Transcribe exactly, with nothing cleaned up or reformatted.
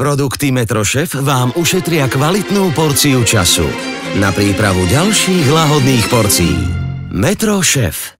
Produkty Metrochef vám ušetria kvalitnú porciu času na prípravu ďalších lahodných porcií. Metrochef.